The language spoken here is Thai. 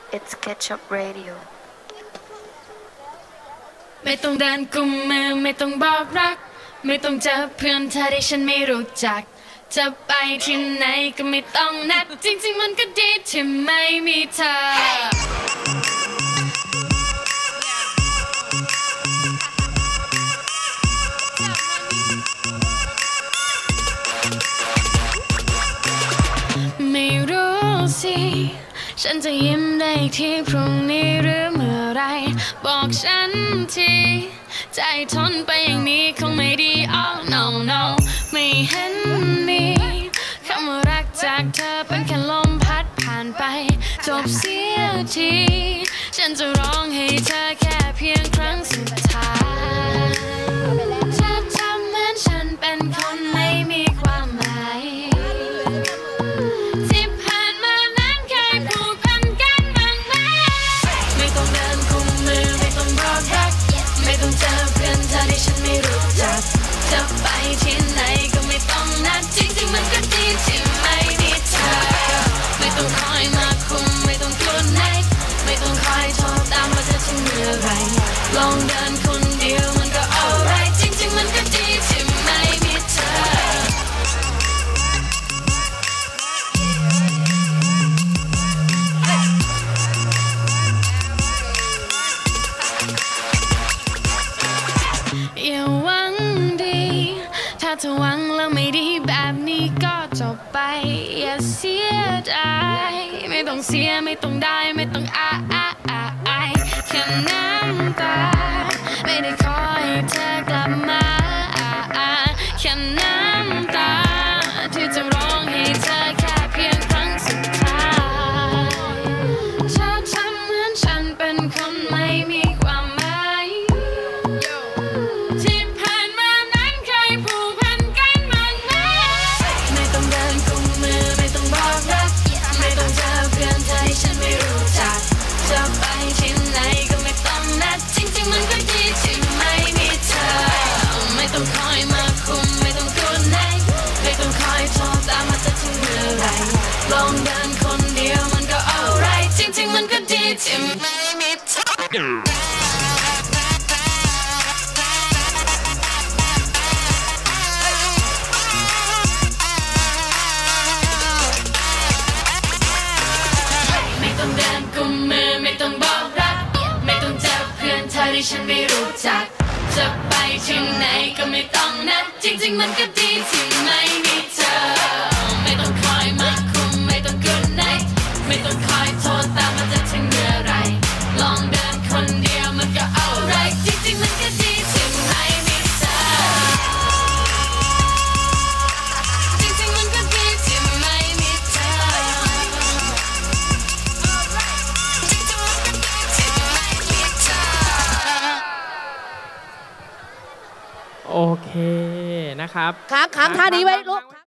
It's Ketchup Radio ไม่ต้องเดินกุมมือไม่ต้องบอกรักไม่ต้องเจอเพื่อนเธอที่ฉันไม่รู้จักจะไปที่ไหนก็ไม่ต้องนัดจริงๆมันก็ดีที่ไม่มีเธอไม่รู้สิฉันจะยิ้มได้ที่พรุ่งนี้หรือเมื่อไรบอกฉันทีใจทนไปอย่างนี้คงไม่ดี Oh no no ไม่เห็นมีคำว่ารักจากเธอเป็นแค่ลมพัดผ่านไปจบเสียทีฉันจะร้องให้เธอแค่เพียงครั้งสุดท้ายเธอทำเหมือนฉันเป็นคนไม่มีความหมายจะไปที่ไหนก็ไม่ต้องนัดจริงๆมันก็ดีที่ไม่มีเธอไม่ต้องคอยมาคุมไม่ต้องกลุ้นไหนไม่ต้องคอยโทรตามว่าเธอจะเมื่อไรลองเดินคนเดียวมันก็ alright จริงๆมันก็ดีที่ไม่มีเธออย่าหวังดีถ้าเธอหวังแล้วไม่ดีแบบนี้ก็จบไปอย่าเสียดายไม่ต้องเสียไม่ต้องได้ไม่ต้องอายแค่น้ำตาไม่ได้ขอให้เธอกลับมาแค่น้ำตาที่จะร้องให้เธอแค่เพียงครั้งสุดท้ายเธอทำเหมือนฉันเป็นคนไม่มีความหมายที่ผ่านมานั้นเคยผูกพันกันมากมายไม่ต้องเดินกุมมือไม่ต้องบอกรักไม่ต้องเจอเพื่อนเธอที่ฉันไม่รู้จักจะไปที่ไหนก็ไม่ต้องนัดจริงๆมันก็ดีที่ไม่มีเธอไม่ต้องคอยมาคุมไม่ต้องกลุ้นไหนไม่ต้องคอยโทรตามว่าจะถึงเมื่อไรลองเดินคนเดียวมันก็ alright จริงๆมันก็ดีที่ไม่มีเธอไม่ต้องเดินกุมมือไม่ต้องบอกรักไม่ต้องเจอเพื่อนเธอที่ฉันไม่รู้จักจะไปที่ไหนก็ไม่ต้องนัดจริงๆมันก็ดีที่ไม่มีเธอไม่ต้องคอยมาคุมไม่ต้องกลุ้นไหนไม่ต้องคอยโทรตามว่าจะถึงเมื่อไรลองเดินคนเดียวมันก็ alright จริงๆมันก็ดีที่ไม่มีเธอจริงๆมันก็ดีที่ไม่มีเธอโอเคนะครับค้างท่านี้ไว้ลูก